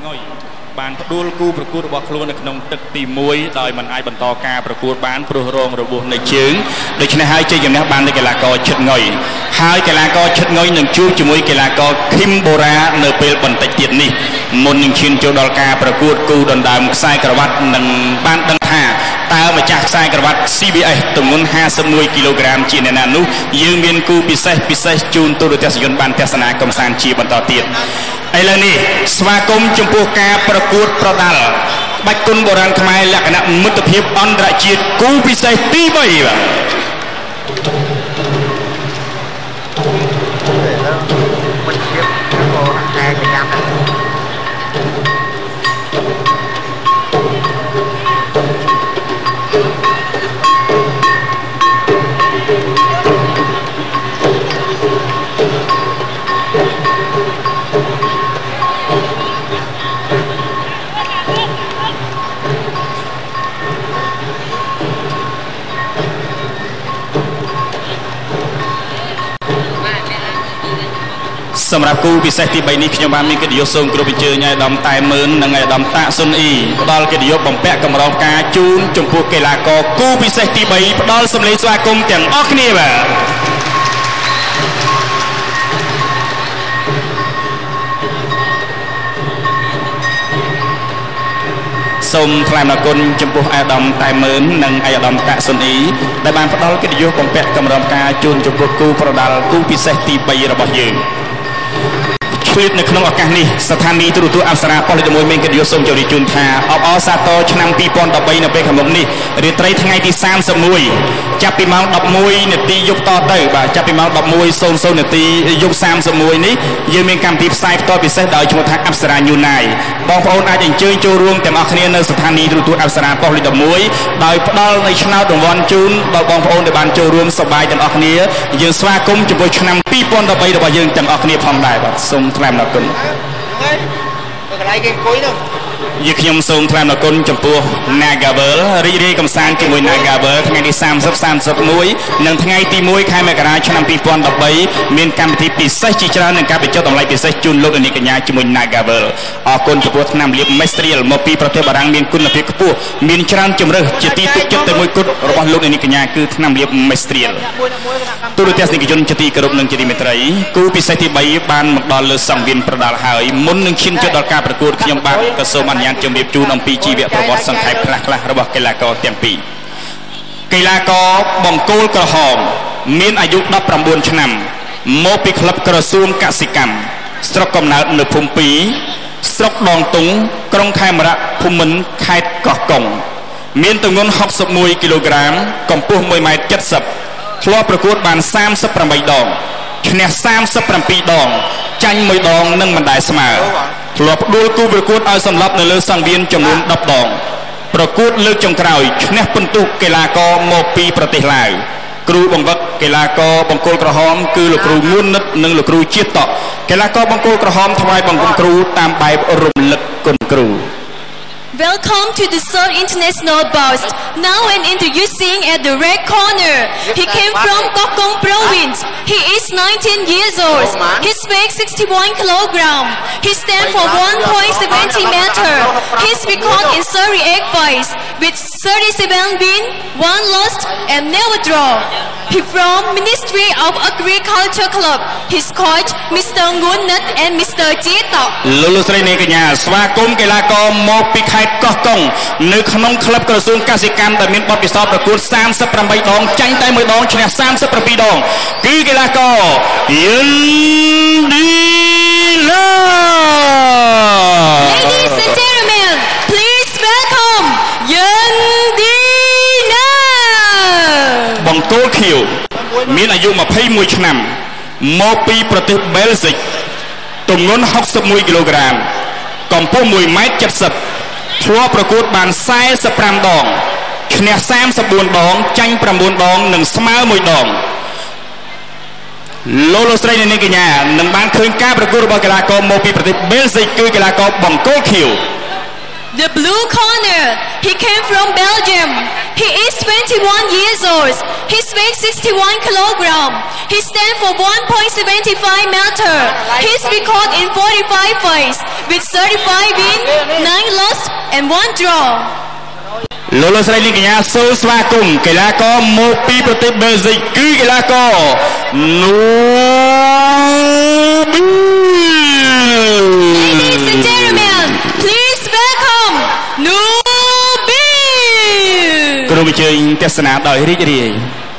ងុយបានផ្ដួលគូប្រកួតរបស់ខ្លួននៅក្នុងទឹកទី1ដោយមិនអាចបន្តការប្រកួតបានព្រោះរងរបួសនៃជើងដូច្នេះហើយជ័យជំនះបាននៅកីឡាករឈិតងុយហើយកីឡាករឈិតងុយនឹងជួបជាមួយកីឡាករឃីមបូរ៉ានៅពេលបន្តិចទៀតនេះមុននឹងឈានចូលដល់ការប្រកួតគូដណ្ដើមខ្សែក្រវ៉ាត់នឹងបានដឹងថាតើម្ចាស់ខ្សែក្រវ៉ាត់ CBS ទម្ងន់51គីឡូក្រាមជាអ្នកណានោះយើងមានគូពិសេសជូនទូរទស្សនិកជនបានទស្សនាកំសាន្តជាបន្តទៀតឥឡូវនេះស្វាគមន៍ចំពោះការប្រកួតប្រដាល់ក្បាច់គុនបុរាណខ្មែរលក្ខណៈមិត្តភាពអន្តរជាតិគូពិសេសទី3បាទសម្រាប់គូពិសេសទី3នេះខ្ញុំបានមានកិត្តិយសសូមគោរពអញ្ជើញឲ្យអាដាមតែមឿននិងអាដាមតាក់ស៊ុនអ៊ីផ្ដល់កិត្តិយសបំពាក់កម្រងផ្កាជូនចំពោះកីឡាករគូពិសេសទី3ផ្ដល់សម្លេងស្វាគមន៍ទាំងអស់គ្នាបាទសូមថ្លែងអំណរគុណចំពោះអាដាមតែមឿននិងអាដាមតាក់ស៊ុនអ៊ីដែលបានផ្ដល់កិត្តិយសបំពាក់កម្រងផ្កាជូនចំពោះគូប្រដាល់គូពិសេសទី3របស់យើងនៅក្នុងឱកាសនេះស្ថានីយ៍ទូរទស្សន៍អប្សរាប៉ុស្តិ៍1មានកិត្តិយសសូមជម្រាបជូនថាអបអរសាទរឆ្នាំ2013នៅពេលខាងមុខនេះរាត្រីថ្ងៃទី31ចាប់ពីម៉ោង11នាទីយប់តទៅបាទចាប់ពីម៉ោង11:00នាទីយប់31នេះយើងមានកម្មវិធីផ្សាយផ្ទាល់ពិសេសដោយឈ្មោះថាអប្សរាញូណៃបងប្អូនអាចអញ្ជើញចូលរួមទាំងអស់គ្នានៅស្ថានីយ៍ទូរទស្សន៍អប្សរាប៉ុស្តិ៍1ដោយផ្ដល់នៃឆ្នោតរង្វាន់ជូនដល់បងប្អូនដែលបានចូលរួមសប្បាយទាំងអស់គ្នាយើងស្វាគមន៍ចំពោះឆ្នាំ2013របស់យើងទាំងអស់គ្នាផងដែរបាទសូមថ្លែងអំណរគុណកន្លែងគេអង្គុយនោះយើងខ្ញុំសូមថ្លែងអំណរគុណចំពោះ Nagavel រីករាយកំសាន្តជាមួយ Nagavel ថ្ងៃទី30/31និងថ្ងៃទី1ខែមករាឆ្នាំ2013មានកម្មវិធីពិសេសជាច្រើននិងការបញ្ចុះតម្លៃពិសេសជូនលោកនាងកញ្ញាជាមួយ Nagavel អរគុណចំពោះថ្នាំលាប Mestriel មកពីប្រទេសបារាំងមានគុណភាពខ្ពស់មានច្រើនជម្រើសជាទីទុកចិត្តតែមួយគត់របស់លោកនាងកញ្ញាគឺថ្នាំលាប Mestriel ទូរទស្សនិកជនជាទីគោរពនិងជាទីមេត្រីគូពិសេសទី3បានមកដល់លើសង្វៀនប្រដាល់ហើយមុននឹងឈានចូលដល់ការប្រកួតខ្ញុំបាទក៏សូមអនុញ្ញាតជម្រាបជូនអំពីជីវប្រវត្តិសង្ខេបខ្លះៗរបស់កីឡាករទាំងពីរកីឡាករបង្គោលក្រហមមានអាយុ19ឆ្នាំមកពីក្លឹបក្រសួងកសិកម្មស្រុកកំណើតនៅភូមិ2ស្រុកដងតុងក្រុងខេមរៈភូមិន្ទខេត្តកោះកុងមានទម្ងន់61គីឡូក្រាមកម្ពស់1.70 ម៉ែត្រធ្លាប់ប្រកួតបាន38ដងឈ្នះ37ដងចាញ់1ដងនិងមិនដែលស្មើធ្លាប់ផ្ដួលគូប្រកួតឲ្យសម្លាប់នៅលើសង្វៀនចំនួន10ដងប្រកួតលើកចុងក្រោយឈ្នះពិន្ទុកីឡាករមកពីប្រទេសឡាវគ្រូបង្វឹកកីឡាករបង្គោលក្រហមគឺលោកគ្រូងួននិតនិងលោកគ្រូជាតិតកីឡាករបង្គោលក្រហមថ្វាយបង្គំគ្រូតាមបែបរំលឹកគុណគ្រូ Welcome to the Seoul International Boust. Now and introducing at the red corner. He came from Gokong Province. He is 19 years old. His weight 61 kilograms. He stands for 1.70 meter. His record in Surrey egg fights with 37 win, 1 lost and never draw. He from Ministry of Agriculture Club. His coach Mr. Ngun Nut and Mr. Jito. លោកស្រីនាងកញ្ញាស្វាគមន៍កីឡាករមកពីខេត្តកោះកុងនៅក្នុងក្លឹបក្រសួងកសិកម្មដែលមានបទពិសោធន៍ប្រកួត38ដងចាញ់តែ1ដងឈ្នះ37ដងគឺកីឡាករយិនឌីឡា Ladies and gentlemen, please welcome យិនឌីឡាបង្គោលខៀវមានអាយុ21ឆ្នាំមកពីប្រទេសបែលហ្សិកទម្ងន់61គីឡូក្រាមកម្ពស់1.70 ម៉ែត្រធ្លាប់ប្រកួតបាន45ដងឈ្នះ34ដងចាញ់9ដងនិងស្មើ1ដងលោកស្រីនាងកញ្ញានឹងបានឃើញការប្រកួតរបស់កីឡាករមកពីប្រទេសបែលហ្សិកគឺកីឡាករបង្គោលខៀវ The blue corner, he came from Belgium. He is 21 years old. His weight 61 kilogram. He stands for 1.75 meter. His record in 45 fights with 35 wins, 9 loss and 1 draw. លោកស្រីនាងកញ្ញាសូមស្វាគមន៍កីឡាករមកពីប្រទេសបែលហ្សិកគឺកីឡាករ Ladies and gentlemen, please welcome Nubil. ក្រុមអញ្ជើញទស្សនាដោយរីករាយ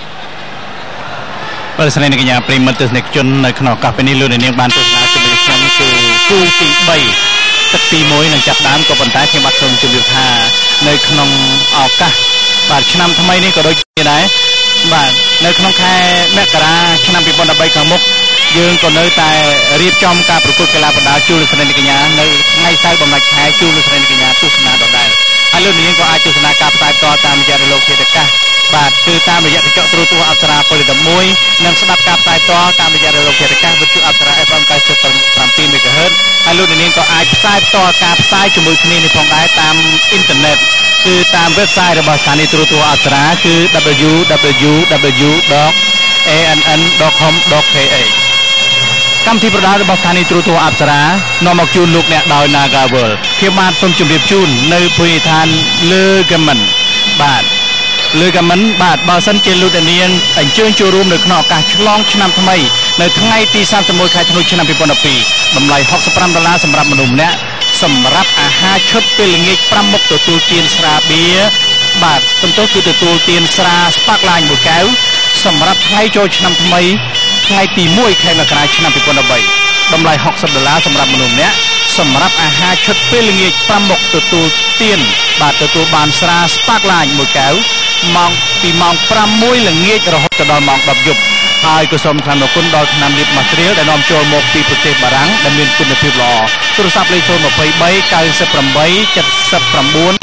បាទស្រីនាងកញ្ញាប្រិមត្តទស្សនិកជននៅក្នុងឱកាសពេលនេះលោកនាងបានទស្សនាជាមួយខ្ញុំគឺគូទី 3 ទឹកទី 1 នឹងចាប់ដើមក៏ប៉ុន្តែខ្ញុំបាទសូមជម្រាបថានៅក្នុងឱកាសបាទឆ្នាំថ្មីនេះក៏ដូចគ្នាដែរបាទនៅក្នុងខែមករាឆ្នាំ 2013 ខាងមុខយើងក៏នៅតែរៀបចំការប្រកួតកីឡាបណ្ដាលជូនលោកស្រីនាងកញ្ញានៅថ្ងៃសៅរ៍បំណាច់ខែជូនលោកស្រីនាងកញ្ញាទស្សនាដដែលហើយលោកនាងក៏អាចទស្សនាការផ្សាយផ្ទាល់តាមរយៈរលកធាតុអាកាសបាទគឺតាមរយៈកញ្ចក់ទូរទស្សន៍អប្សរាពល11និងស្ដាប់ការផ្សាយផ្ទាល់តាមរយៈរលកធាតុអាកាសវិទ្យុអប្សរា FM 97 MHz ហើយលោកនាងក៏អាចផ្សាយផ្ទាល់ការផ្សាយជាមួយគ្នានេះផងដែរតាមអ៊ីនធឺណិតគឺតាម website របស់ស្ថានីយទូរទស្សន៍អប្សរាគឺ www.ann.com.kh កម្មវិធីប្រដាល់របស់ស្ថានីយទូរទស្សន៍អប្សរានាំមកជូនលោកអ្នកដោយ Nagawal ខ្ញុំបាទសូមជម្រាបជូននៅភូមិឋានលើកមិនបាទលើកមិនបាទបើសិនជាលោកនាងអញ្ជើញចូលរួមនៅក្នុងឱកាសឆ្លងឆ្នាំថ្មីនៅថ្ងៃទី 31 ខែធ្នូឆ្នាំ 2012 តម្លៃ$65សម្រាប់មនុស្សម្នាក់សម្រាប់អាហារឈុតពេលល្ងាច 5 មុខទទួលទានស្រាបៀរបាទសំទោសគឺទទួលទានស្រាស្ប៉ាក់ឡាញមួយកែវសម្រាប់ថ្ងៃចូលឆ្នាំថ្មីថ្ងៃទី 1 ខែមករាឆ្នាំ 2013 តម្លៃ$60សម្រាប់មនុស្សម្នាក់សម្រាប់អាហារឈុតពេលល្ងាច 5 មុខទទួលទានបាទទទួលបានស្រាស្ប៉ាក់ឡាញមួយកែវពីម៉ោង 6 ល្ងាចរហូតដល់ម៉ោង 10 យប់ហើយក៏សូមថ្លែងអំណរគុណដល់ថ្នាំលាបម៉ាស្ត្រៀលដែលនាំចូលមកពីប្រទេសបារាំងដែលមានគុណភាពល្អទូរស័ព្ទលេខ 023 98 79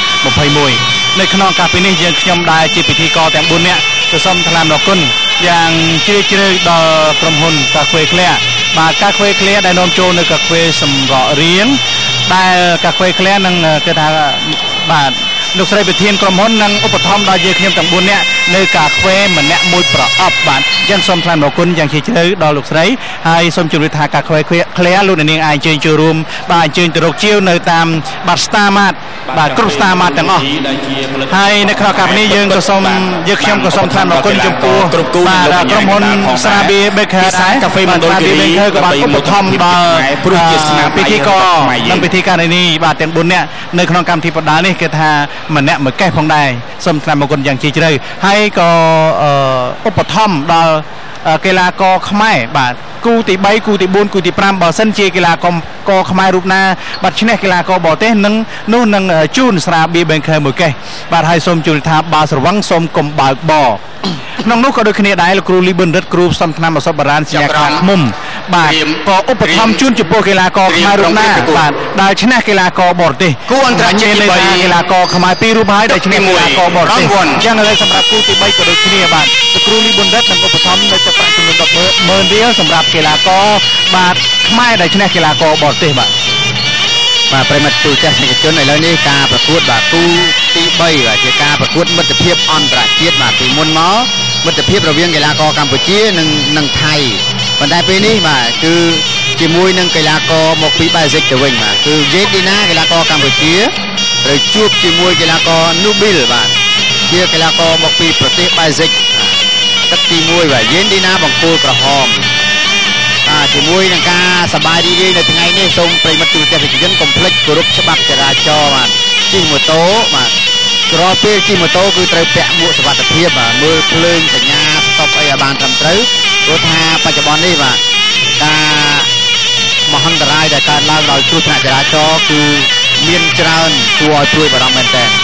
21 នៅក្នុងឱកាសពេលនេះយើងខ្ញុំដែរជាពិធីករទាំង 4 នាក់ក៏សូមថ្លែងអំណរគុណយ៉ាងជ្រាលជ្រៅដល់ក្រុមហ៊ុនកាហ្វេក្លាបាទកាហ្វេក្លាដែលនាំចូលនៅកាហ្វេសម្រក់រៀងដែលកាហ្វេក្លានឹងគេថាបាទលោកស្រីប្រធានក្រុមហ៊ុននឹងឧបត្ថម្ភដល់យើងខ្ញុំទាំង 4 នាក់នៅកាហ្វេម្នាក់មួយប្រអប់បាទយើងសូមថ្លែងអំណរគុណយ៉ាងជ្រាលជ្រៅដល់លោកស្រីហើយសូមជម្រាបថាកាហ្វេក្លាលោកនាងអាចអញ្ជើញចូលរួមបាទអញ្ជើញទៅរកជាវនៅតាមបាទ Star Mart បាទគ្រប់ Star Mart ទាំងអស់ហើយនៅក្នុងឱកាសនេះយើងក៏សូមយើងខ្ញុំក៏សូមថ្លែងអំណរគុណចំពោះបាទក្រុមហ៊ុនស្រាបៀរ Baker ដែរកាហ្វេមណ្ឌលគិរីក៏បានឧបត្ថម្ភដល់ព្រោះជាស្នាពិធីករនិងពិធីការនេះបាទទាំង 4 នាក់នៅក្នុងកម្មវិធីប្រដាល់នេះគឺថាម្នាក់មួយកេះផងដែរសូមថ្លែងអំណរគុណយ៉ាងជ្រាលជ្រៅហើយក៏ឧបត្ថម្ភដល់កីឡាករខ្មែរបាទគូទី 3 គូទី 4 គូទី 5 បើសិនជាកីឡាករខ្មែររូបណាបាទឈ្នះកីឡាករបរទេសនោះនឹងជូនស្រាបៀរ Banker មួយកេះបាទហើយសូមជម្រាបថាបើស្រវឹងសូមកុំបើកបក្នុងនោះក៏ដូចគ្នាដែរលោកគ្រូលីប៊ុនរិទ្ធគ្រូផ្សំថ្នាំឱសថបារាណសញ្ញាខាងមុំបាទក៏ឧបត្ថម្ភជូនចំពោះកីឡាករខ្មែររូបណាបាទដែលឈ្នះកីឡាករបរទេសគូអន្តរជាតិទី 3 កីឡាករខ្មែរ2រូបហើយដែលឈ្នះកីឡាករបរទេសចឹងហើយសម្រាប់គូទី 3 ក៏ដូចគ្នាបាទលោកគ្រូលីប៊ុនរិទ្ធនឹងឧបត្ថម្ភនៅទឹកប្រាក់ចំនួន$10,000រៀលសម្រាប់កីឡាករបាទខ្មែរដែលឈ្នះកីឡាករបរទេសបាទប្រិមត្តទូទស្សនិកជនឥឡូវនេះការប្រកួតបាទគូទី 3 បាទជាការប្រកួតមិត្តភាពអន្តរជាតិបាទពីមុនមកមិត្តភាពរវាងកីឡាករកម្ពុជានិងថៃប៉ុន្តែពេលនេះបាទគឺជាមួយនឹងកីឡាករមកពីបែលហ្សិកទៅវិញបាទគឺយេឌីណាកីឡាករកម្ពុជាត្រូវជួបជាមួយកីឡាករនូប៊ីលបាទជាកីឡាករមកពីប្រទេសបែលហ្សិកទឹកទី 1 បាទយេឌីណាបង្គោលក្រហមជាមួយនឹងការសប្បាយរីករាយនៅថ្ងៃនេះសូមប្រិមត្តទូទស្សនិកជនកុំភ្លេចគោរពច្បាប់ចរាចរណ៍បាទជិះម៉ូតូបាទរាល់ពេលជិះម៉ូតូគឺត្រូវពាក់មួកសុវត្ថិភាពបាទមើលភ្លើងសញ្ញាស្តុបអីឲ្យបានត្រឹមត្រូវព្រោះថាបច្ចុប្បន្ននេះបាទការមហន្តរាយដែលកើតឡើងដោយគ្រោះថ្នាក់ចរាចរណ៍គឺមានច្រើនគួរឲ្យព្រួយបារម្ភមែនទែន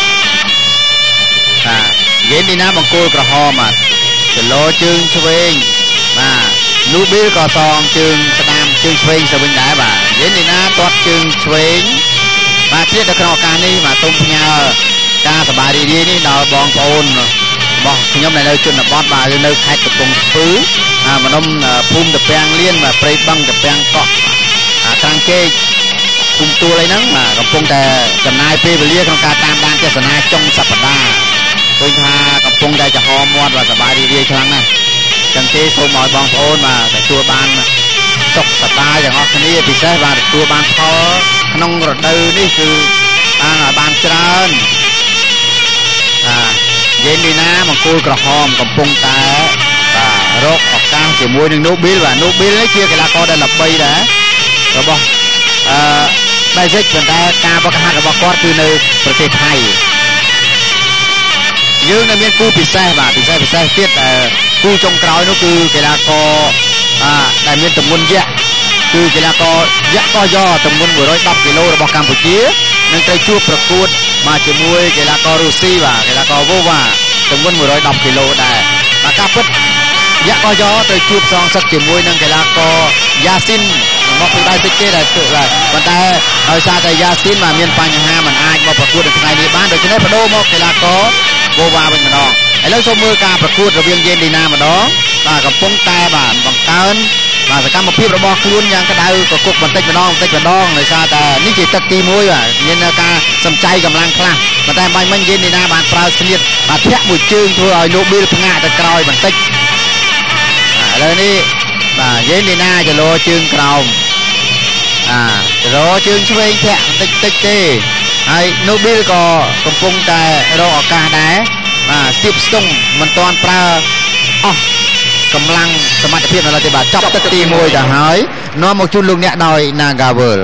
យេឌីណាបង្គោលក្រហមបាទចលោជើងឆ្វេងបាទនូប៊ីលក៏សងជើងស្ដាំជើងឆ្វេងទៅវិញដែរបាទយេឌីណាទាត់ជើងឆ្វេងបាទទៀតនៅក្នុងឱកាសនេះបាទសូមផ្ញើការសប្បាយរីករាយនេះដល់បងប្អូនរបស់ខ្ញុំដែលនៅជនបទបាទនៅខេត្តកំពង់ស្ពឺម្ដុំភូមិតាពាំងលៀនបាទព្រៃបឹងតាពាំងកក់ត្រាំងជែកគុំទួលអីហ្នឹងបាទកំពុងតែចំណាយពេលវេលាក្នុងការតាមដានទស្សនាចុងសប្តាហ៍ឃើញថាកំពុងតែចំហមាត់បាទសប្បាយរីករាយខ្លាំងណាស់ចឹងទេសូមឲ្យបងប្អូនបាទទទួលបានសុខសប្បាយទាំងអស់គ្នាពិសេសបាទទទួលបានផលក្នុងរដូវនេះគឺបានច្រើនយេនលីណាមង្គលក្រហមកំពុងតែបាទរកឱកាសជាមួយនឹង Nobil បាទ Nobil នេះជាកីឡាករដែលល្បីដែររបស់Basic ប៉ុន្តែការប្រកាសរបស់គាត់គឺនៅប្រទេសថៃយើងនៅមានគូពិសេសបាទពិសេសទៀតគូចុងក្រោយនោះគឺកីឡាករដែលមានទម្ងន់យក្សគឺកីឡាករយក្សកោយ៉ទម្ងន់110គីឡូរបស់កម្ពុជានឹងត្រូវជួបប្រកួតមកជាមួយកីឡាកររុស្ស៊ីបាទកីឡាករវូវ៉ាទម្ងន់110គីឡូដែរបាទការពិតយក្សកោយ៉ត្រូវជួបសងសឹកជាមួយនឹងកីឡាករយ៉ាស៊ីនមកពីដៃទឹកគេដែរប៉ុន្តែដោយសារតែយ៉ាស៊ីនមានបញ្ហាមិនអាចមកប្រកួតនៅថ្ងៃនេះបានដូច្នេះបដូរមកកីឡាករវូវ៉ាវិញម្ដងឥឡូវសូមមើលការប្រកួតរវាងយេនលីណាម្ដងបាទកំពុងតែបាទបង្កើនបាទសកម្មភាពរបស់ខ្លួនយ៉ាងក្តៅកគុកបន្តិចម្ដងដោយសារតែនេះជាទឹកទី1បាទមានការសំចៃកម្លាំងខ្លះប៉ុន្តែបាញ់មិញយេនលីណាបានប្រើស្នៀតបាទធាក់មួយជើងធ្វើឲ្យNobilផ្ងាកទៅក្រោយបន្តិចឥឡូវនេះបាទយេនលីណាចលោជើងក្រោមចលោជើងឆ្វេងធាក់បន្តិចទេហើយNobilក៏កំពុងតែរកឱកាសដែរបាទស្ទាបស្ទង់មិនទាន់ប្រើអស់កម្លាំងសមត្ថភាពនៅឡើយទេបាទចាប់ទឹកទី1ទៅហើយនាំមកជូនលោកអ្នកដោយ Nagavel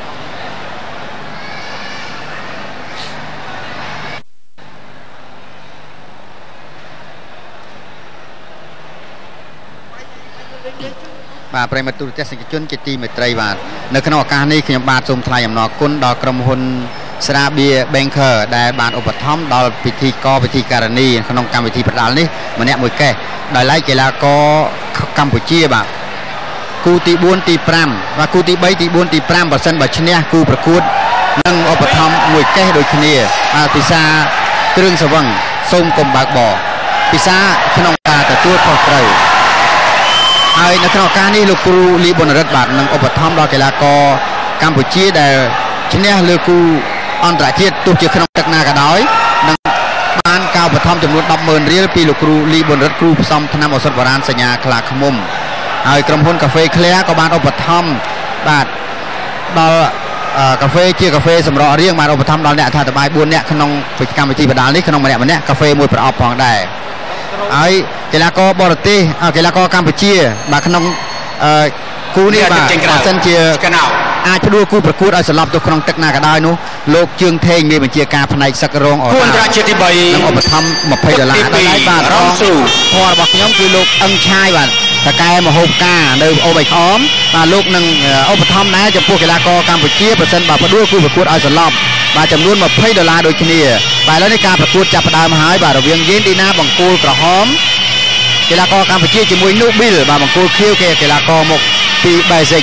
បាទប្រិយមិត្តទូរទស្សនិកជនជាទីមេត្រីបាទនៅក្នុងឱកាសនេះខ្ញុំបាទសូមថ្លែងអំណរគុណដល់ក្រុមហ៊ុនស្រាបៀ Banker ដែលបានឧបត្ថម្ភដល់ពិធីការនីក្នុងកម្មវិធីប្រដាល់នេះម្នាក់មួយកេះដោយឡែកកីឡាករកម្ពុជាបាទគូទី4ទី5បាទគូទី3ទី4ទី5បើសិនបើឈ្នះគូប្រកួតនឹងឧបត្ថម្ភមួយកេះដូចគ្នាបាទពិសាគ្រឿងសវឹងសូមកុំបើកបរពិសាក្នុងការទទួលខុសត្រូវហើយនៅក្នុងឱកាសនេះលោកគ្រូលីប៊ុនរិទ្ធបាទនឹងឧបត្ថម្ភដល់កីឡាករកម្ពុជាដែលឈ្នះលើគូអន្តរជាតិទោះជាក្នុងទឹកណាក៏ដោយនឹងបានការឧបត្ថម្ភចំនួន 10,000 រៀលពីលោកគ្រូលីប៊ុនរិទ្ធគ្រូផ្សំថ្នាំឱសថបុរាណសញ្ញាខ្លាឃ្មុំហើយក្រុមហ៊ុនកាហ្វេឃ្លាក៏បានឧបត្ថម្ភបាទដល់កាហ្វេជាកាហ្វេសម្រក់រៀងបានឧបត្ថម្ភដល់អ្នកអធិប្បាយ4នាក់ក្នុងកម្មវិធីបដាល់នេះក្នុងម្នាក់កាហ្វេមួយប្រអប់ផងដែរហើយកីឡាករបរទេសកីឡាករកម្ពុជាបាទក្នុងគូនេះបាទបើសិនជាអាចផ្ដួលគូប្រកួតឲ្យសន្លប់ទៅក្នុងទឹកណាក៏ដោយនោះលោកជើងថេងមានបញ្ជាការផ្នែកសឹករងអរគូអន្តរជាតិទី3នឹងឧបត្ថម្ភ$20ដល់ហើយបាទរងស៊ូធម៌របស់ខ្ញុំគឺលោកអឹងឆាយបាទតកែមហូបការនៅអូបៃក្អមបាទលោកនឹងឧបត្ថម្ភដែរចំពោះកីឡាករកម្ពុជាបើសិនបើផ្ដួលគូប្រកួតឲ្យសន្លប់បាទចំនួន$20ដូចគ្នាបាទឥឡូវនេះការប្រកួតចាប់ផ្ដើមហើយបាទរវាងយេនឌីណាបង្គោលក្រហមកីឡាករកម្ពុជាជាមួយNobilបាទបង្គោលខៀវគេកីឡាករមកពី Basic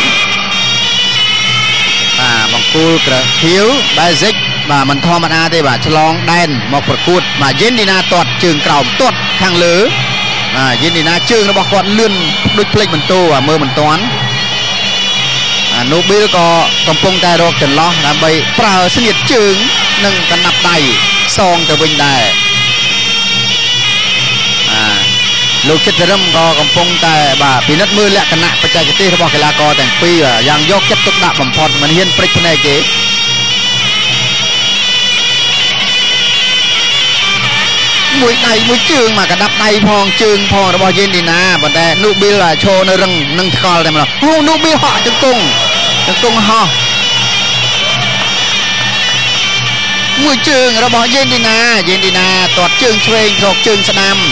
បាទបង្គោលក្រខៀវ Basic បាទមិនធម្មតាទេបាទឆ្លងដែនមកប្រកួតបាទយេនឌីណាទាត់ជើងក្រោមទាត់ខាងលើបាទយេនឌីណាជើងរបស់គាត់លឿនដូចផ្លេចបន្ទោមើលមិនទាន់Nobilក៏កំពុងតែរកចន្លោះដើម្បីប្រើស្នៀតជើងនិងកណ្ដាប់ដៃសងទៅវិញដែរលោកចិត្តរឹមក៏កំពុងតែបាទពិនិត្យមើលលក្ខណៈបច្ចេកទេសរបស់កីឡាករទាំងពីរយ៉ាងយកចិត្តទុកដាក់បំផុតមិនហ៊ានព្រិចភ្នែកទេមួយដៃមួយជើងមកកណ្ដាប់ដៃផងជើងផងរបស់យេនឌីណាប៉ុន្តែNobilឈរនៅរឹងនឹងថ្កល់តែម្ដងNobilហក់ជង្គង់ហោះមួយជើងរបស់យេនឌីណាទាត់ជើងឆ្វេងរកជើងស្ដាំ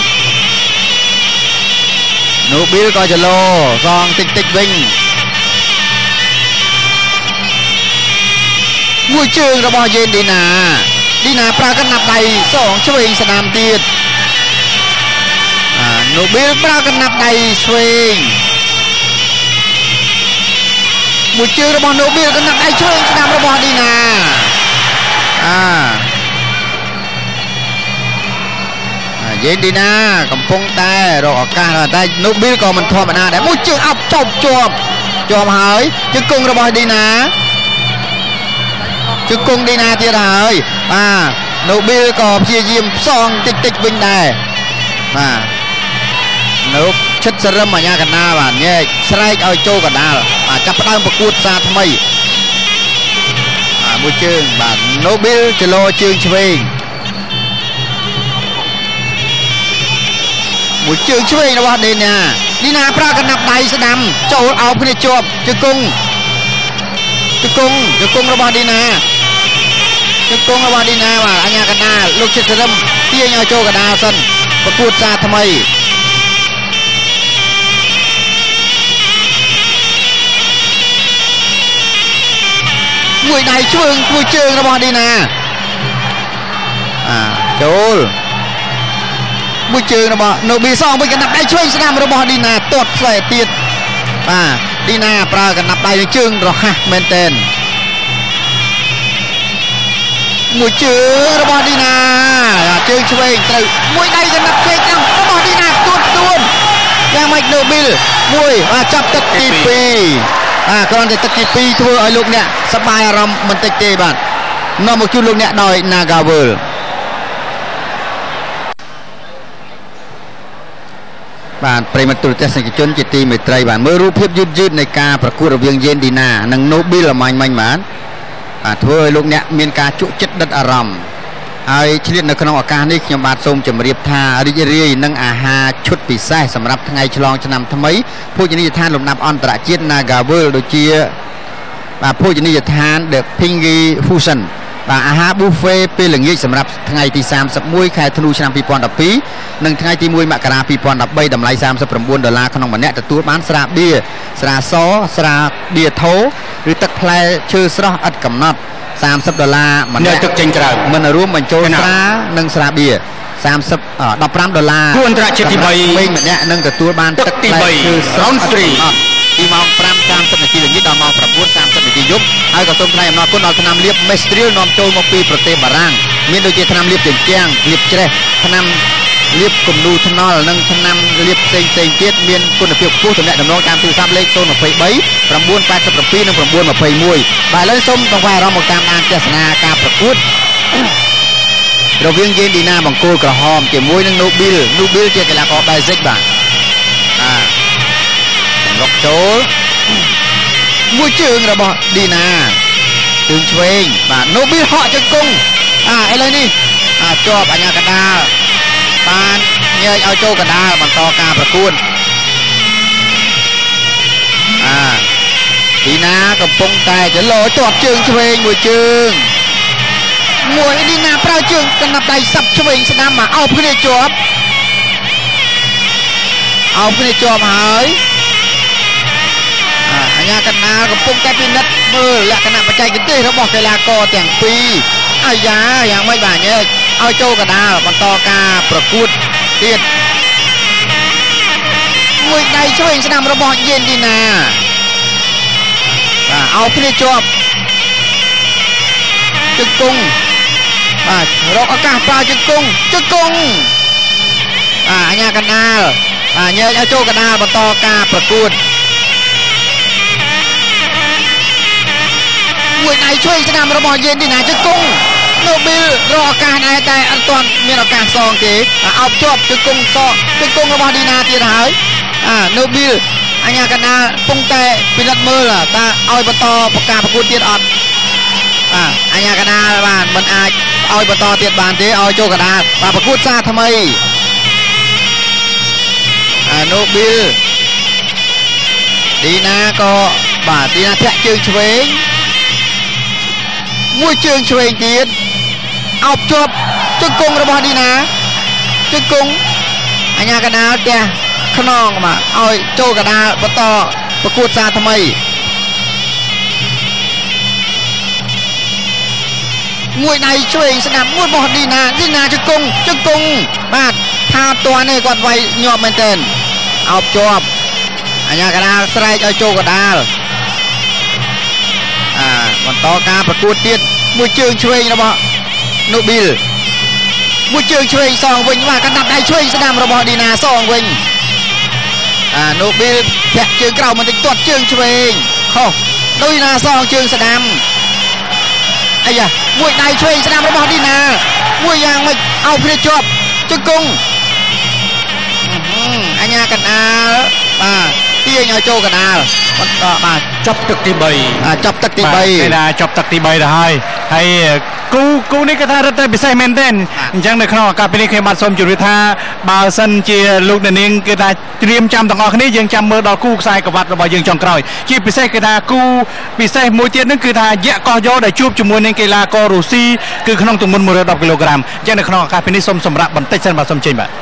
Nobilក៏ចលោសងតិចវិញមួយជើងរបស់យេនឌីណាប្រើកណ្ដាប់ដៃសងឆ្វេងស្ដាំទៀតNobilប្រើកណ្ដាប់ដៃឆ្វេងមួយជើងរបស់Nobilកណ្ដាប់ដៃឆ្វេងស្ដាំរបស់ឌីណាយេនឌីណាកំពុងតែរកឱកាសតែNobilក៏មិនធម្មតាដែរមួយជើងអប់ជាប់ហើយជង្គង់របស់ឌីណាជង្គង់ឌីណាទៀតហើយណូប៊ីលក៏ព្យាយាមផ្សងតិចវិញដែរបាទនៅឈិតសរឹមអាញាកណ្ដាលបាទញែកស្រែកឲ្យចូលកណ្ដាលចាប់ផ្ដើមប្រកួតសារថ្មីមួយជើងបាទណូប៊ីលចលោជើងឆ្វេងមួយជើងឆ្វេងរបស់ឌីណាប្រើកណ្ដាប់ដៃស្ដាំចូលអោបគ្នាជាប់ជង្គង់របស់ឌីណាបាទអាញាកណ្ដាលលោកជិតសរឹមទាញឲ្យចូលកណ្ដាលសិនប្រកួតសារថ្មីមួយដៃជើងមួយជើងរបស់ឌីណាចូលមួយជើងរបស់ណូប៊ីសងវិញកណ្ដាប់ដៃឆ្វេងស្ដាំរបស់ឌីណាទាត់ផ្លែទៀតបាទឌីណាប្រើកណ្ដាប់ដៃជើងរហ័សមែនទែនមួយជើងរបស់ឌីណាជើងឆ្វេងត្រូវមួយដៃកណ្ដាប់ឆ្វេងស្ដាំរបស់ឌីណាទួនយ៉ាងម៉េចណូប៊ីលមួយចាប់ទឹកទី2គ្រាន់តែទឹកទី2ធ្វើឲ្យលោកអ្នកសប្បាយអារម្មណ៍បន្តិចទេបាទនាំមកជូនលោកអ្នកដោយ Nagaworld បាទប្រិមត្តទូរទស្សនិកជនជាទីមេត្រីបាទមើលរូបភាពយឺតនៃការប្រកួតរវាងយេនឌីណានិងណូប៊ីលអមាញ់បាទធ្វើឲ្យលោកអ្នកមានការជក់ចិត្តដិតអារម្មណ៍ហើយឆ្លៀតនៅក្នុងឱកាសនេះខ្ញុំបាទសូមជម្រាបថារីករាយនឹងអាហារឈុតពិសេសសម្រាប់ថ្ងៃឆ្លងឆ្នាំថ្មីភោជនីយដ្ឋានលំដាប់អន្តរជាតិ Nagaworld ដូចជាភោជនីយដ្ឋាន The Pingy Fusion អាហារ buffet ពេលល្ងាចសម្រាប់ថ្ងៃទី31ខែធ្នូឆ្នាំ2012និងថ្ងៃទី1មករា2013តម្លៃ$39ក្នុងម្នាក់ទទួលបានស្រាបៀរស្រាសស្រាបៀរថូឬទឹកផ្លែឈើស្រស់ឥតកំណត់$30ម្នាក់ទឹកចេញក្រៅមិនរួមបញ្ចូលស្រានិងស្រាបៀរ$15គួរអន្តរជាតិទី3វិញម្នាក់នឹងទទួលបានទឹកផ្លែឈើស្រស់ពីម៉ោង 5:30 នាទីល្ងាចដល់ម៉ោង 9:30 នាទីយប់ហើយក៏សូមថ្លែងអំណរគុណដល់ថ្នាំលាប Mestril នាំចូលមកពីប្រទេសបារាំងមានដូចជាថ្នាំលាបជញ្ជាំងលាបច្រេះថ្នាំលាបគំនូថ្នល់និងថ្នាំលាបផ្សេងទៀតមានគុណភាពខ្ពស់ទំនាក់ទំនងតាមទូរស័ព្ទលេខ023 987 និង 921 បាទឥឡូវសូមបង្វែរអារម្មណ៍មកតាមដានទស្សនាការប្រកួតរវាងយេនឌីណាបង្គោលក្រហមជាមួយនឹងណូប៊ីលជាកីឡាករបែលហ្សិកបាទរកចូលមួយជើងរបស់ឌីណាជើងឆ្វេងបាទណូប៊ីលហក់ជង្គង់ឥឡូវនេះជាប់អាញាកណ្ដាលបានញែកឲ្យចូលកណ្ដាលបន្តការប្រកួតឌីណាកំពុងតែចលោទាត់ជើងឆ្វេងមួយជើងមួយឌីណាប្រើជើងកណ្ដាប់ដៃសាប់ឆ្វេងស្ដាំមកអោបគ្នាជាប់ហើយអាញាកណ្ដាលកំពុងតែពិនិត្យមើលលក្ខណៈបច្ចេកទេសរបស់កីឡាករទាំងពីរអាយ៉ាយ៉ាងម៉េចបាទញែកឲ្យចូលកណ្ដាលបន្តការប្រកួតទៀតមួយដៃឆ្វេងស្ដាំរបស់យេនឌីណាអោបគ្នាជាប់ជង្គង់រកឱកាសប្រើជង្គង់អាញាកណ្ដាលញែកឲ្យចូលកណ្ដាលបន្តការប្រកួតមួយដៃឆ្វេងស្ដាំរបស់យេនឌីណាជង្គង់ណូប៊ីលរកឱកាសដែរតែអត់ទាន់មានឱកាសសងទេអោបជាប់ជង្គង់របស់ឌីណាទៀតហើយណូប៊ីលអាញាកណ្ដាលកំពុងតែពិនិត្យមើលតើឲ្យបន្តការប្រកួតទៀតអត់អាញាកណ្ដាលបានមិនអាចឲ្យបន្តទៀតបានទេឲ្យចូលកណ្ដាលប្រកួតសារថ្មីណូប៊ីលឌីណាក៏ឌីណាធាក់ជើងឆ្វេងមួយជើងឆ្វេងទៀតអោបជាប់ជង្គង់របស់ឌីណាជង្គង់អាញាកណ្ដាលផ្ទះខ្នងមកឲ្យចូលកណ្ដាលបន្តប្រកួតសារថ្មីមួយដៃឆ្វេងស្ដាំមួយរបស់ឌីណាជង្គង់បាទថាអត់ទាន់ទេគាត់វាយញាប់មែនទែនអោបជាប់អាញាកណ្ដាលស្រែកឲ្យចូលកណ្ដាលបន្តការប្រកួតទៀតមួយជើងឆ្វេងរបស់ណូប៊ីលមួយជើងឆ្វេងសងវិញបាទកណ្ដាប់ដៃឆ្វេងស្ដាំរបស់ឌីណាសងវិញណូប៊ីលធាក់ជើងក្រោមបន្តិចទាត់ជើងឆ្វេងខុសឌីណាសងជើងស្ដាំអាយ៉ាមួយដៃឆ្វេងស្នាមរបស់ឌីណាមួយយ៉ាងមិនអោបគ្នាជាប់ជង្គង់អញ្ញាកណ្ដាលបាទទាញឲ្យចូលកណ្ដាលបន្តបាទចប់ទឹកទី3ចប់ទឹកទី3គេថាចប់ទឹកទី3ទៅហើយគូនេះគេថារឹតតែពិសេសមែនទែនអញ្ចឹងនៅក្នុងឱកាសពេលនេះខ្ញុំបាទសូមជម្រាបថាបើសិនជាលោកអ្នកនាងគេថាត្រៀមចាំទាំងអស់គ្នាយើងចាំមើលដល់គូខ្សែក្រវ៉ាត់របស់យើងចុងក្រោយជាពិសេសគេថាគូពិសេសមួយទៀតនឹងគឺថាយៈកោះយ៉ូដែលជួបជាមួយនឹងកីឡាកររុស្ស៊ីគឺក្នុងទម្ងន់110គីឡូក្រាមអញ្ចឹងនៅក្នុងឱកាសពេលនេះសូមសម្រាប់បន្តិចសិនបាទសូមចេញបាទ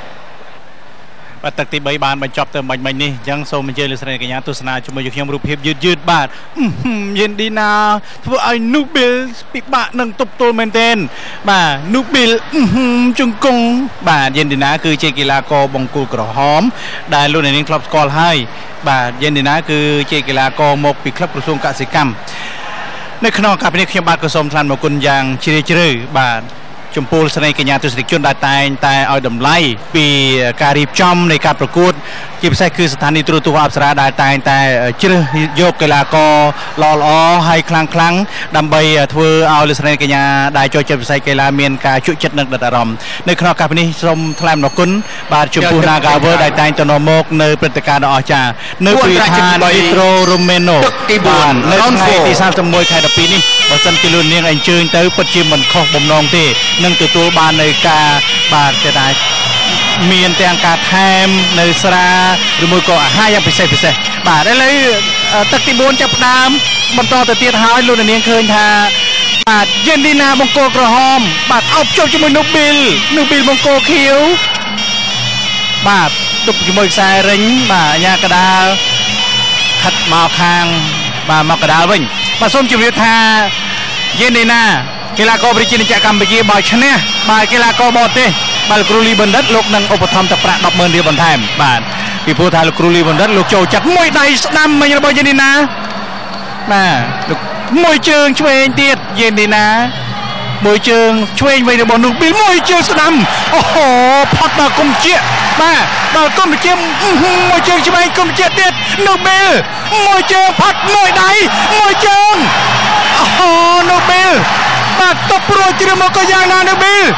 ទឹកទី3បានបញ្ចប់ទៅមិញនេះអញ្ចឹងសូមអញ្ជើញលោកស្រីកញ្ញាទស្សនាជាមួយខ្ញុំរូបភាពយឺតបាទយេនឌីណាធ្វើឲ្យនូប៊ីលពិបាកនឹងទប់ទល់មែនទែនបាទនូប៊ីលជង្គង់បាទយេនឌីណាគឺជាកីឡាករបង្គោលក្រហមដែលលោកអ្នកនាងធ្លាប់ស្គាល់ហើយបាទយេនឌីណាគឺជាកីឡាករមកពីក្លឹបក្រសួងកសិកម្មនៅក្នុងឱកាសនេះខ្ញុំបាទក៏សូមថ្លែងអរគុណយ៉ាងជ្រាលជ្រៅបាទចំពោះស្រីកញ្ញាទស្សនិកជនដែលតែងតែឲ្យតម្លៃពីការរៀបចំនៃការប្រកួតជាពិសេសគឺស្ថានីយ៍ទូរទស្សន៍អប្សរាដែលតែងតែជ្រើសយកកីឡាករល្អហើយខ្លាំងដើម្បីធ្វើឲ្យលោកស្រីកញ្ញាដែលចូលចិត្តវិស័យកីឡាមានការជក់ចិត្តនិងដិតអារម្មណ៍នៅក្នុងឱកាសនេះសូមថ្លែងអរគុណបាទចំពោះ Nagaworld ដែលតែងតែនាំមកនៅព្រឹត្តិការណ៍ដ៏អស្ចារ្យនៅពីឋាន Nitro Romano បាទនៅថ្ងៃទី31ខែ12នេះបើសិនជាលោកនាងអញ្ជើញទៅពិតជាមិនខុសបំណងទេនឹងទទួលបាននៅការបាទគេថាមានទាំងការថែមនៅស្រាឬមួយក៏អាហារយ៉ាងពិសេសបាទឥឡូវទឹកទី4ចាប់ផ្ដើមបន្តទៅទៀតហើយលោកនាងឃើញថាបាទយេនឌីណាបង្គោលក្រហមបាទអោបជប់ជាមួយនូប៊ីលបង្គោលខៀវបាទទប់ជាមួយខ្សែរិញបាទអាញាកដាលខិតមកខាងបាទមកកដាលវិញបាទសូមជម្រាបថាយេនឌីណាកីឡាករប្រជាជាតិកម្ពុជាបើឈ្នះបាទកីឡាករបរទេសបាទលោកគ្រូលីបណ្ឌិតលោកនឹងឧបត្ថម្ភទឹកប្រាក់ 10,000 រៀលបន្ថែមបាទពីព្រោះថាលោកគ្រូលីបណ្ឌិតលោកចូលចិត្តមួយដៃស្ដាំមិញរបស់យេនឌីណាបាទលោកមួយជើងឆ្វេងទៀតយេនឌីណាមួយជើងឆ្វេងវិញរបស់នោះពីមួយជើងស្ដាំអូហូផុតដល់គុំជាបាទដល់គុំជាមួយជើងឆ្វេងគុំជាទៀតនោះប៊ីលមួយជើងផុតមួយដៃមួយជើងអូហូនោះប៊ីលបាទតបព្រួយជ្រឿមកក៏យ៉ាងណានោះប៊ីល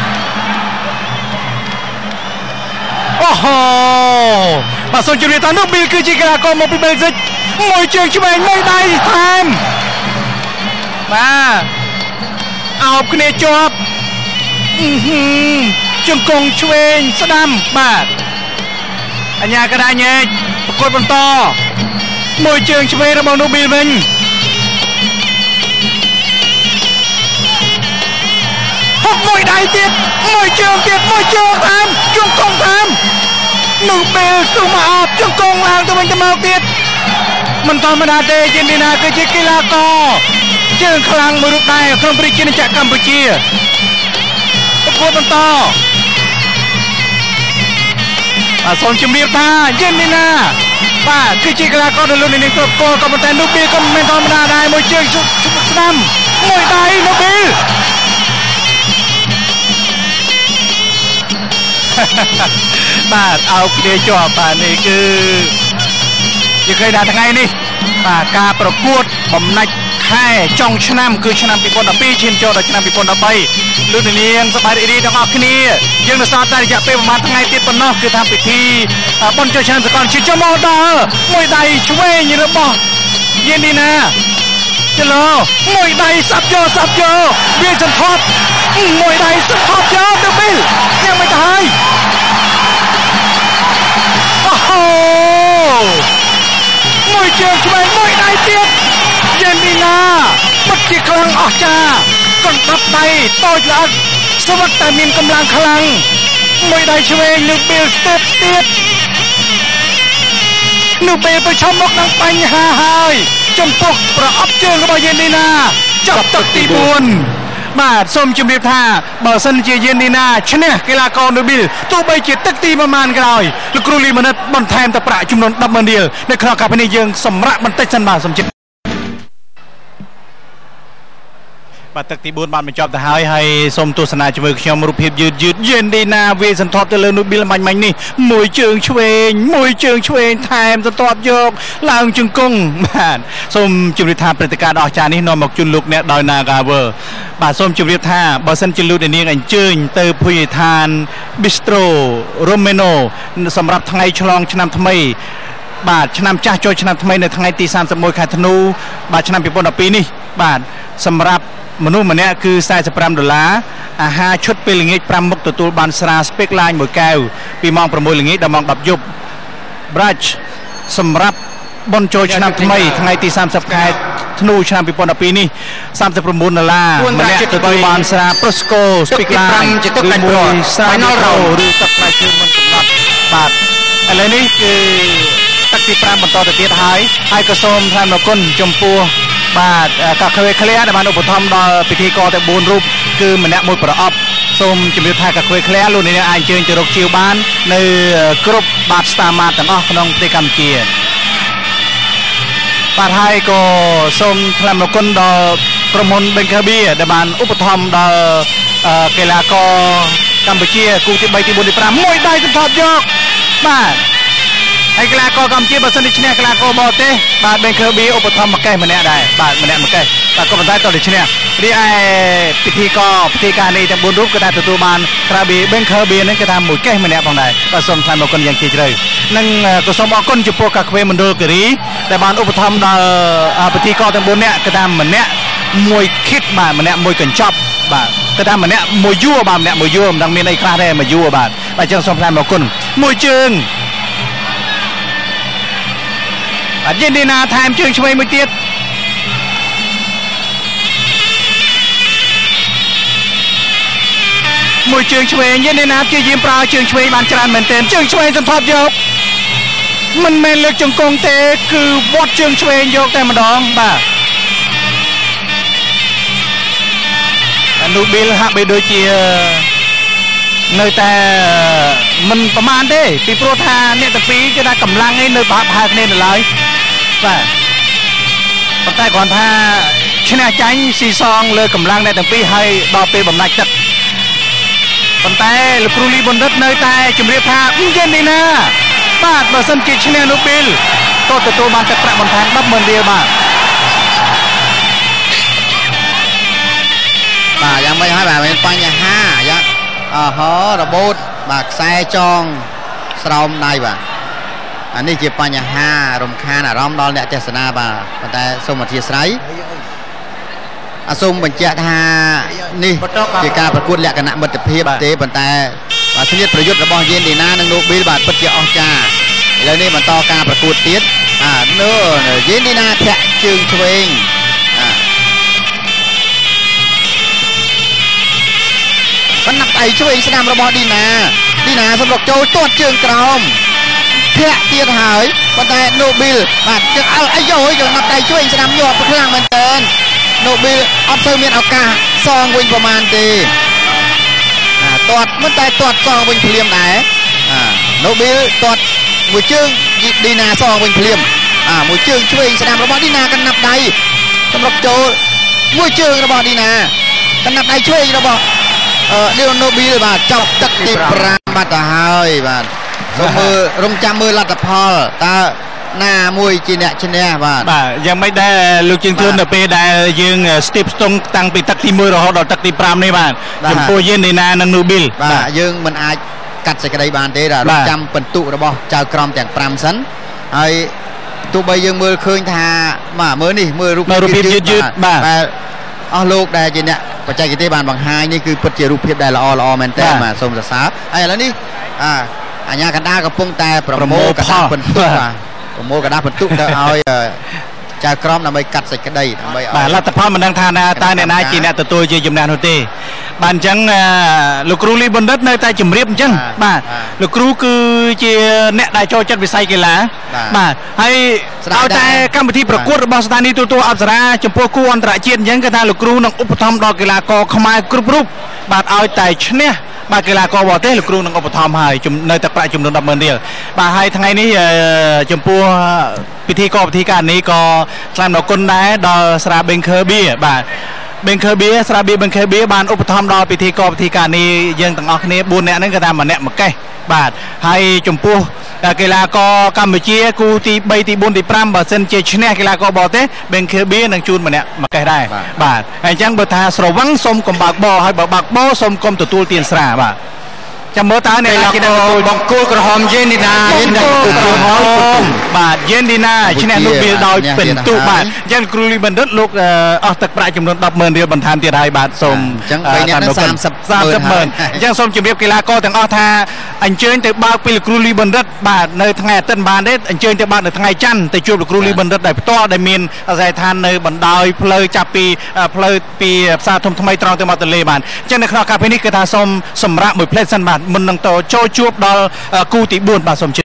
អូហូបាទសូមជម្រាបថានោះប៊ីលគឺជាកីឡាករមកពីបែលហ្សិកមួយជើងឆ្វេងមួយដៃថែមបាទអោបគ្នាជាប់ជង្គង់ឆ្វេងស្ដាំបាទអញ្ញាកដាញែកប្រកួតបន្តមួយជើងឆ្វេងរបស់នោះប៊ីលវិញហុកមួយដៃទៀតមួយជើងទៀតមួយជើងតាមជង្គង់តាមនោះប៊ីលស្ទុះមកអោបជង្គង់ឡើងទៅវិញទៅមកទៀតមិនធម្មតាទេយេនឌីណាគឺជាកីឡាករជើងខ្លាំងមួយរូបដែរក្នុងប្រជាជាតិកម្ពុជាប្រកួតបន្តបាទសូមជម្រាបថាយេនឌីណាបាទគឺជាកីឡាករដែលលោកនាងគ្រប់គល់ក៏ប៉ុន្តែនោះប៊ីលក៏មិនធម្មតាដែរមួយជើងស្ដាំមួយដៃនោះប៊ីលបាទអោបគ្នាជាប់បាទនេះគឺជាឃើញថាថ្ងៃនេះបាទការប្រកួតបំណាច់ខែចុងឆ្នាំគឺឆ្នាំ2012ឈានចូលដល់ឆ្នាំ2013លោកនាងសប្បាយរីករាយទាំងអស់គ្នាយើងនៅសល់តែរយៈពេលប្រហែលថ្ងៃទៀតប៉ុណ្ណោះគឺធ្វើពិធីបុណ្យចូលឆ្នាំសកលជាតិចូលមកដល់មួយដៃឆ្វេងរបស់យេនឌីណាចលោមួយដៃសាប់យកវាសន្ធាប់មួយដៃសន្ធាប់យកទៅប៊ីលយ៉ាងមិនទៅហើយអូហូមួយជើងឆ្វេងមួយដៃទៀតយេនឌីណាពិតជាខ្លាំងអស្ចារ្យកណ្ដាប់ដៃតូចល្អិតស្វិតតែមានកម្លាំងខ្លាំងមួយដៃឆ្វេងនៅប៊ីលស្ទើបទៀតនៅពេលប្រឈមមុខនឹងបញ្ហាហើយចំពោះប្រអប់ជើងរបស់យេនឌីណាចាប់ទឹកទី4បាទសូមជម្រាបថាបើសិនជាយេនឌីណាឈ្នះកីឡាករនូប៊ីលទោះបីជាទឹកទីប្រមាណក្រោយលោកគ្រូលីម៉ានិតបន្ថែមទឹកប្រាក់ចំនួន 10,000 រៀលនៅក្នុងកាលនេះយើងសម្រាប់បន្តិចសិនបាទសូមជម្រាបបាទទឹកទី4បានបញ្ចប់ទៅហើយសូមទស្សនាជាមួយខ្ញុំរូបភាពយឺតយេនឌីណាវាសន្ធាប់ទៅលើនូប៊ីលមាញ់នេះមួយជើងឆ្វេងថែមសន្ធាប់យកឡើងជង្គង់បាទសូមជម្រាបថាព្រឹត្តិការណ៍ដ៏អស្ចារ្យនេះនាំមកជូនលោកអ្នកដោយ Nagavel បាទសូមជម្រាបថាបើសិនជាលោកនាងអញ្ជើញទៅភោជនីយដ្ឋាន Bistro Romano សម្រាប់ថ្ងៃឆ្លងឆ្នាំថ្មីបាទឆ្នាំចាស់ចូលឆ្នាំថ្មីនៅថ្ងៃទី31ខែធ្នូបាទឆ្នាំ2012នេះបាទសម្រាប់មនុស្សម្នាក់គឺ$45អាហារឈុតពេលល្ងាច5មុខទទួលបានស្រាស្ពេកឡាញមួយកែវពីម៉ោង6ល្ងាចដល់ម៉ោង10យប់ Brunch សម្រាប់បុណ្យចូលឆ្នាំថ្មីថ្ងៃទី30ខែធ្នូឆ្នាំ2012នេះ$39ម្នាក់ទទួលបានស្រា Prosco ស្ពេកឡាញជាទឹកកាច់ប្រស្រាឬទឹកផ្លែឈើមិនកំណត់បាទឥឡូវនេះគឺទឹកទី5បន្តទៅទៀតហើយក៏សូមថ្លែងអំណរគុណចំពោះបាទកាខ្វេក្លៀដែលបានឧបត្ថម្ភដល់ពិធីករទាំង4រូបគឺម្នាក់មួយប្រអប់សូមជម្រាបថាកាខ្វេក្លៀលោកនាងអាចអញ្ជើញទៅរកជាវបាននៅគ្រប់បាទ Star Mart ទាំងអស់ក្នុងប្រទេសកម្ពុជាបាទហើយក៏សូមថ្លែងអំណរគុណដល់ក្រុមហ៊ុន Banker Beer ដែលបានឧបត្ថម្ភដល់កីឡាករកម្ពុជាគូទី3ទី4ទី5មួយដៃសន្ធាប់យកបាទហើយកីឡាករកម្ពុជាបើសិនជាឈ្នះកីឡាករបរទេសបាទ Banker Beer ឧបត្ថម្ភមួយកេះម្នាក់ដែរបាទម្នាក់មួយកេះបាទក៏ប៉ុន្តែតើឈ្នះរីឯពិធីការនេះទាំង4រូបក៏តែទទួលបានក្រៅពី Banker Beer នេះគឺថាមួយកេះម្នាក់ផងដែរបាទសូមថ្លែងអរគុណយ៉ាងជ្រាលជ្រៅនិងក៏សូមអរគុណចំពោះកាខ្វេមណ្ឌលគិរីដែលបានឧបត្ថម្ភដល់ពិធីករទាំង4នាក់គឺថាម្នាក់មួយគិតបាទម្នាក់មួយកញ្ចប់បាទគឺថាម្នាក់មួយយួរបាទម្នាក់មួយយួរមិនដឹងមានអីខ្លះទេមួយយួរបាទអញ្ចឹងសូមថ្លែងអរគុណមួយជើងអត់យេនឌីណាថែមជើងឆ្វេងមួយទៀតមួយជើងឆ្វេងយេនឌីណាព្យាយាមប្រើជើងឆ្វេងបានច្រើនមែនទែនជើងឆ្វេងសន្ធាប់យកមិនមែនលើកជង្គង់ទេគឺវាត់ជើងឆ្វេងយកតែម្ដងបាទនូប៊ីលហាក់បីដូចជានៅតែមិនប្រមាណទេពីព្រោះថាអ្នកទាំងពីរគឺថាកម្លាំងឯនៅប្រហែលគ្នានៅឡើយបាទប៉ុន្តែគ្រាន់ថាឈ្នះចាញ់ស៊ីសងលើកម្លាំងអ្នកទាំងពីរហើយដល់ពេលបំណាច់ទឹកប៉ុន្តែលោកគ្រូលីបណ្ឌិតនៅតែជម្រាបថាយេនឌីណាបាទបើសិនជាឈ្នះនូប៊ីលក៏ទទួលបានទឹកប្រាក់បន្ថែម$10,000រៀលបាទយ៉ាងម៉េចហើយបាទមានបញ្ហាយ៉ាងរបូតបាទខ្សែចងស្រោមដៃបាទអានេះជាបញ្ហារំខានអារម្មណ៍ដល់អ្នកទេសនាបាទប៉ុន្តែសូមអធិស្ឋានសូមបញ្ជាក់ថានេះជាការប្រកួតលក្ខណៈមិត្តភាពទេប៉ុន្តែបាទស្នៀតប្រយុទ្ធរបស់យេនឌីណានិងនូប៊ីលបាទពិតជាអស្ចារ្យឥឡូវនេះបន្តការប្រកួតទៀតយេនឌីណាធាក់ជើងឆ្វេងបណ្ណាប់ដៃឆ្វេងស្ដាំរបស់ឌីណាសម្រុកចូលទាត់ជើងក្រោមធាក់ទៀតហើយប៉ុន្តែនូប៊ីលបាទជើងអាយ៉ូយបណ្ណាប់ដៃឆ្វេងស្ដាំញាប់ខ្លាំងមែនទែននូប៊ីលអត់សូវមានឱកាសសងវិញប្រហែលទេទាត់មិនតែទាត់សងវិញភ្លាមដែរនូប៊ីលទាត់មួយជើងឌីណាសងវិញភ្លាមមួយជើងឆ្វេងស្ដាំរបស់ឌីណាកណ្ណាប់ដៃសម្រុកចូលមួយជើងរបស់ឌីណាកណ្ណាប់ដៃឆ្វេងរបស់លីអូនូប៊ីលបាទចប់ទឹកទី5បាត់ទៅហើយបាទសូមមើលរងចាំមើលលទ្ធផលតើណាមួយជាអ្នកឈ្នះបាទយ៉ាងម៉េចដែរលោកជាងធឿននៅពេលដែលយើងស្ទីបស្ទង់តាំងពីទឹកទី1រហូតដល់ទឹកទី5នេះបាទចំពោះយេនឌីណានិងនូប៊ីលបាទយើងមិនអាចកាត់សេចក្តីបានទេរងចាំពិន្ទុរបស់ចៅក្រមទាំង5សិនហើយទោះបីយើងមើលឃើញថាបាទមើលនេះមើលរូបភាពយឺតបាទអស់លោកដែលជាអ្នកបច្ចេកទេសបានបង្ហាញនេះគឺពិតជារូបភាពដែលល្អមែនតើបាទសូមសរសើរហើយឥឡូវនេះអាញាកណ្ដាលកំពុងតែប្រមូលកណ្ដាលពិន្ទុបាទប្រមូលកណ្ដាលពិន្ទុទៅឲ្យចៅក្រមដើម្បីកាត់សេចក្តីដើម្បីឲ្យបាទលទ្ធផលមិនដឹងថាតើអ្នកណាជាអ្នកទទួលជាជំនះនោះទេបាទអញ្ចឹងលោកគ្រូលីបណ្ឌិតនៅតែជម្រាបអញ្ចឹងបាទលោកគ្រូគឺជាអ្នកដែលចូលចិត្តវិស័យកីឡាបាទហើយឲ្យតែកម្មវិធីប្រកួតរបស់ស្ថានីយទូទួលអប្សរាចំពោះគូអន្តរជាតិអញ្ចឹងគឺថាលោកគ្រូនឹងឧបត្ថម្ភដល់កីឡាករខ្មែរគ្រប់រូបបាទឲ្យតែឈ្នះបាទកីឡាករបរទេសលោកគ្រូនឹងឧបត្ថម្ភហើយនៅទឹកប្រាក់ចំនួន$10,000រៀលបាទហើយថ្ងៃនេះចំពោះពិធីការនេះក៏ថ្លែងអរគុណដែរដល់ស្រា Banker Beer បាទបេងខឺបៀស្រាបៀបេងខឺបៀបានឧបត្ថម្ភដល់ពិធីកពិធីការនេះយើងទាំងអស់គ្នា4នាក់ហ្នឹងគឺថាម្នាក់មួយកេះបាទហើយចំពោះកីឡាករកម្ពុជាគូទី3ទី4ទី5បើសិនជាឈ្នះកីឡាករបរទេសបេងខឺបៀនឹងជូនម្នាក់មួយកេះដែរបាទហើយអញ្ចឹងបើថាស្រវឹងសុំកុំបើកបោហើយបើបើកបោសុំកុំទទួលទានស្រាបាទចាំមើលតើអ្នកកីឡាករបង្គោលក្រហមយេនឌីណាបាទយេនឌីណាឈ្នះលោកវាដោយពិន្ទុបាទអញ្ចឹងគ្រូលីបណ្ឌិតលោកអស់ទឹកប្រាក់ចំនួន 10,000 រៀលបន្ថែមទៀតហើយបាទសូមអញ្ចឹង3នាក់នឹង30,000 អញ្ចឹងសូមជម្រាបកីឡាករទាំងអស់ថាអញ្ជើញទៅបើកពីលោកគ្រូលីបណ្ឌិតបាទនៅថ្ងៃអាទិត្យបានទេអញ្ជើញទៅបើកនៅថ្ងៃច័ន្ទទៅជួបលោកគ្រូលីបណ្ឌិតដោយផ្ទាល់ដែលមានអាសយដ្ឋាននៅបណ្ដោយផ្លូវចាប់ពីផ្លូវពីផ្សារធំថ្មីត្រង់ទៅមាត់ទន្លេបានអញ្ចឹងនៅក្នុងការពេលនេះគឺថាសូមសម្រាប់មួយផ្លេតសិនបាទមុននឹងទៅចូលជួបដល់គូទី4បាទសូម